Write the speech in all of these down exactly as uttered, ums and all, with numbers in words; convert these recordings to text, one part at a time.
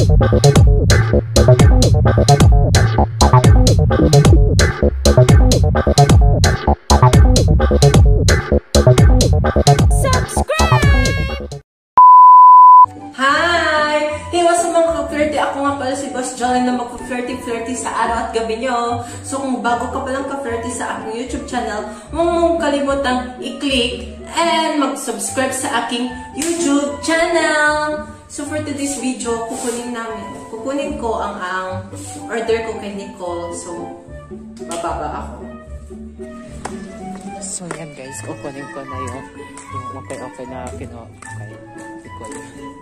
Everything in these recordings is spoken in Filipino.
Hi! Hey, what's up mga ka-flirty? Ako nga pala si Boss Jolene na mag-flirty-flirty sa araw at gabi nyo. So kung bago ka palang ka-flirty sa aking YouTube channel, huwag mong kalimutang i-click and mag-subscribe sa aking YouTube channel. So for today's video, kukunin namin, kukunin ko ang, ang order ko kay Nicole. So, bababa ako. So yan guys, kukunin ko na yung, yung okay-okay na pino kay Nicole.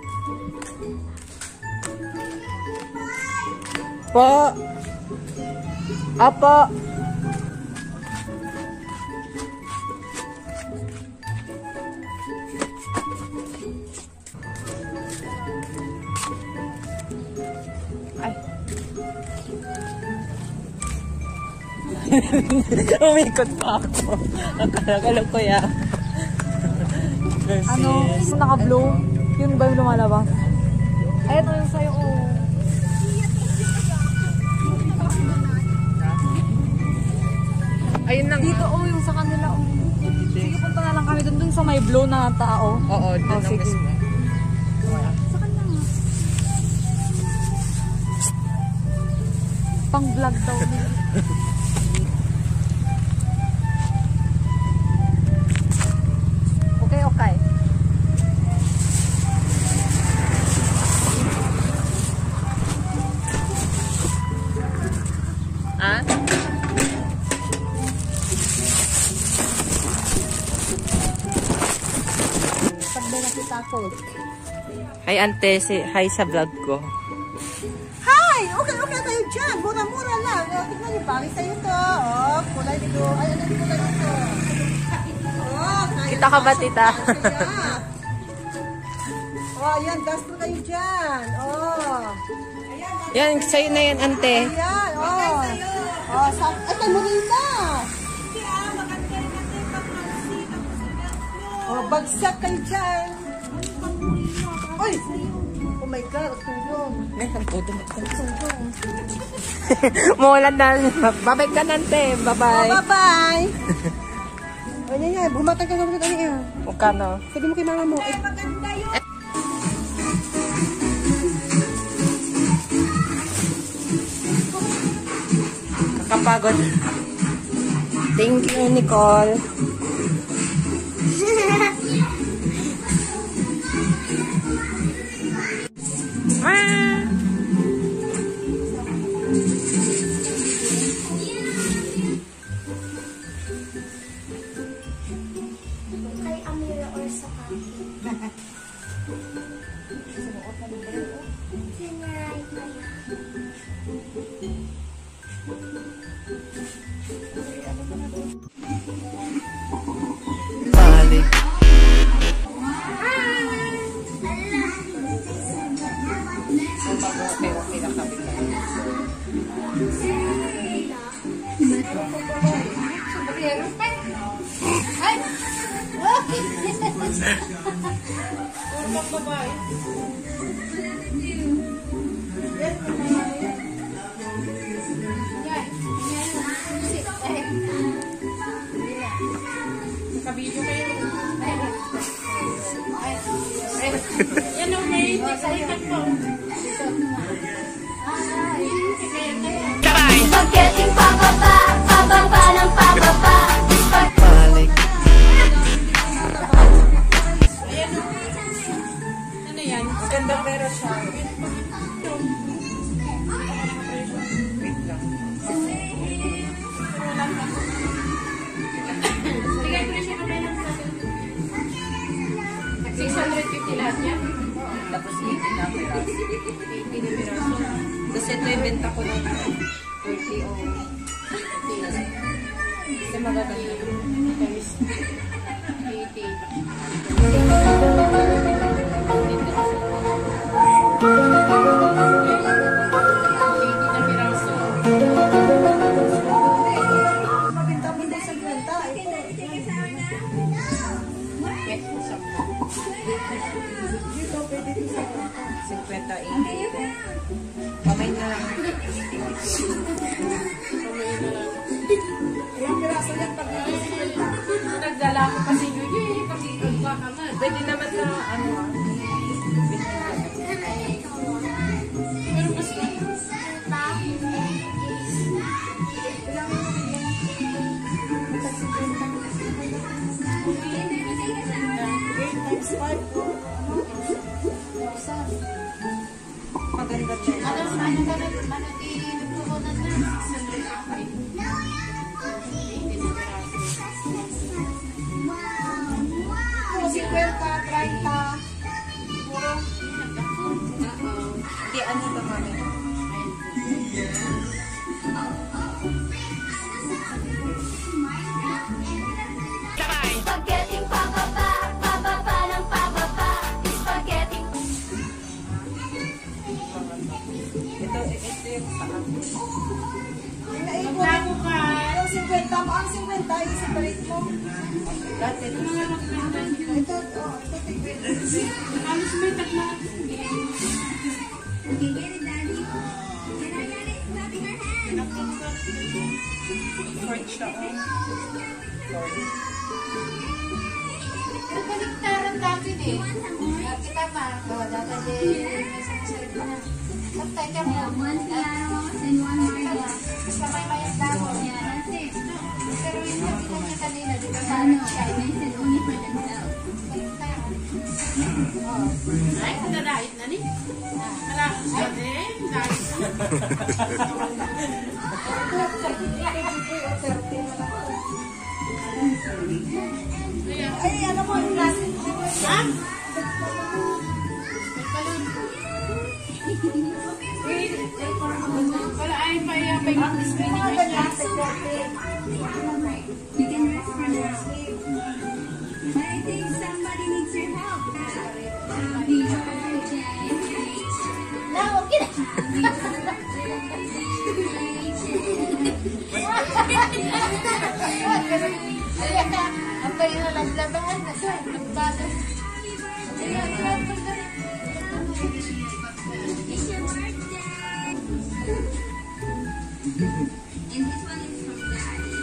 Po! Apo! Ay! Umikot pa ako. Akala ko ya. Ano? Yung naka-blue? Yun ba yung lumalabas? Ayun o yung sa'yo. Oh. Ayun lang. Dito o oh, yung sa kanila. Oh. Sige, punta na lang kami dun, dun sa may blue na tao. Oo, dun oh, lang sige. mismo. Sa kanila. Pang vlog daw. Okay, okay. Ah? Pagbe na kita ko. Hi ante, si hi sa vlog ko. Hi! Okay, okay kayo dyan. Mura-mura lang. O, tignan niyo, bagay sa'yo to. O, kulay nito. Ay, ano yung kulay nito? O, Kita ka ba, tita? O, ayan, gasto kayo dyan. O. Yan, sa'yo na yan ante. Ayan, o. O, sa... Ay, kay Morita. O, bagsak kayo dyan. Uy! Oh my God, tulong. May hantudo mo. Mulan na. Babay ka nante. Bye-bye. Oh, bye-bye. O, yan yan. Bumatag ka naman ano yan. Huwag ka no. Sabi mo kay mama mo. Ay, maganda yun. Kakapagod. Thank you, Nicole. Ah! Kay Amira or sa akin. Sinaray kaya. Balik. Okay, okay na kami. Ay! Kabidyo kayo. Yan ang may sa ikat po. Spaghetti pababa, pababa ng pababa. Balik. Ano yan? Maganda pero siya. Wait lang. Bigay ko na siya kamay ng six hundred fifty lahat niya. Tapos eighty na piraso. eighty na piraso. Kasi ito yung benta ko ng thirty o fifty. Kasi magaganda. Times eighty. eighty na piraso. Mabinta mo din sa benta. Dito, pwede dito sa fifty, eighty. Kamay na. Ilang piraso yan pag Nagdala ko kasi yun. Yay, pag-ikot ka ka man. Pwede naman na ano ah. Pero mas maganda siya. Ano, ano ka na, ano, i-nagpukunan na. Puro fifty, thirty. Puro. Hindi, ano ito mami? Spaghetti pababa, pababa ng pababa. Spaghetti. ito, ito yung saan. Naipon mo ka. Yung fifty, ang fifty, i-separate mo. Dati, Ito, oh, ito, fifty. Halos may tatlo. short siya. Nagbaliktaran dati eh. Dati ka pa. O, dati din. May sumasalit na. Kaptay ka mo. One pianos and one marga. Kamay mayang damo. Yeah, that's it. Pero yung sabi niya kanina, di ba I parang know, siya? they said only for themselves. Baliktaran. Ay, nadahit na ni. Wala ko siya eh. Dahil Ay, ano mo, yung klase. ha? Wala ay pa yung may Mga ganyan, fifty. You can rest for now. But I think somebody needs your help. Happy birthday. na, okay na. Kaya ka, ang kayo na naglabahan na siya. Nagbago. Ayan, ayan, ayan. It's your birthday. And this one is from Daddy.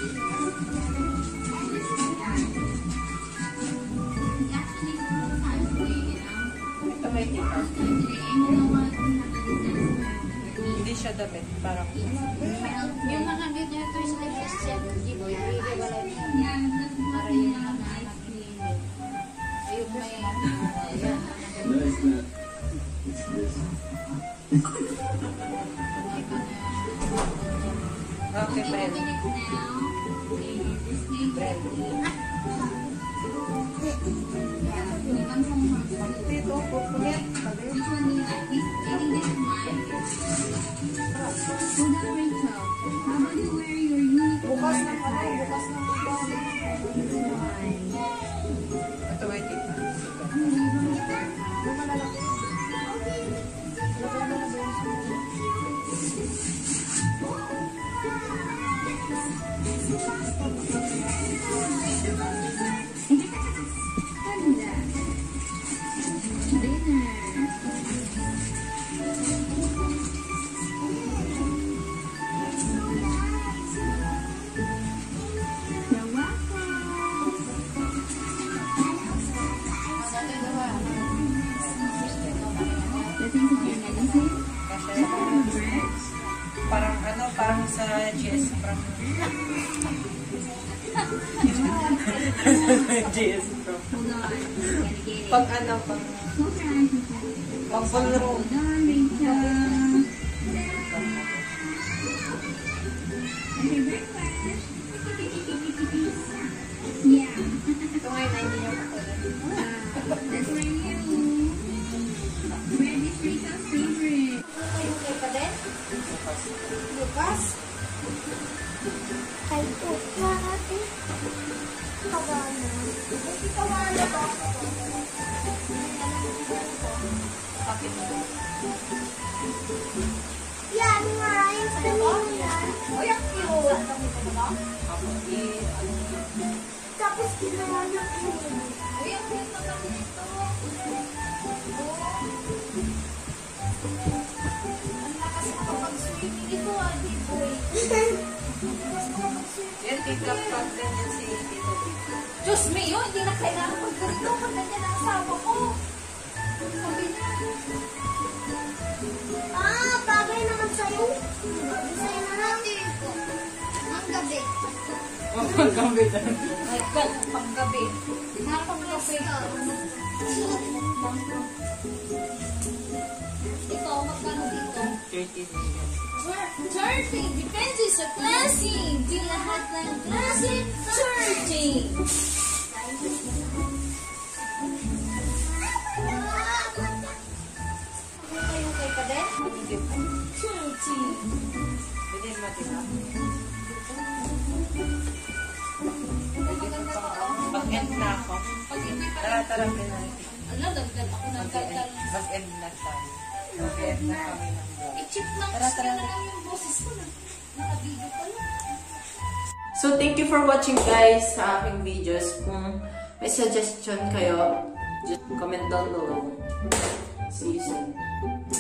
It's actually full time today, you know. ito may kita. Full time today. And you know what? We have a disaster. Hindi siya damit. Parang, Yung mga ganyan ito sa Christian, di ba? Hindi wala niya. Yeah, that's Para what yung we mga have. anak ni ayun may ayan. okay, friend. Minutes now. And this thing we come home from school. Dito, kukulit. Which one do you like? This, I think this is mine. Hold on, Rachel. How about you wear your uniform Bukas ng ano, bukas ng Ito may kita. Parang ano, parang sa G S. Parang G S Pro. Hold on. Gotta get it. Pag ano, pag Close your eyes. pag ballroom. Hold on, Rachel. Okay, breakfast. Yeah. Ito ngayon na hindi niya makulit. Wow. That's for you. Red is Rachel's favorite. Kayo kay pa din? Bukas. Ay, po. Bakit? Kawana. Hindi ka wala ba? Yan nga, yung kanina yan. Uy, ang cute. Tapos ginawa niya kanina. Uy, ang cute naman nito. Ang lakas makapag-swimming ito, ah, di boy. Lakas makapag-swimming. Yan, pick-up content yan si Tito. Diyos me, yun, hindi na kailangan pagkarito. Kanta niya ng asawa ko. Sabi niya. Ah, bagay naman sa'yo. Sa'yo na lang. Ang gabi. Ang gabi na. My God, panggabi. Napanggabi. Ito, magkano dito? thirty million. thirty. Depende sa klase. Di lahat ng klase, thirty. Ano kayo pa din? thirty. Pwede matira. Maganda to, oh. Pag-end na ako. Pag hindi pa Tara, tara, pinay. Ano, dagdag ako ng dagdag. Mag-end na tayo. Mag-end na kami ng vlog. I-check lang. Tara, tara. na lang yung boses ko na. Naka-video pa lang. So, thank you for watching guys sa aking videos. Kung may suggestion kayo, just comment down below. See you soon.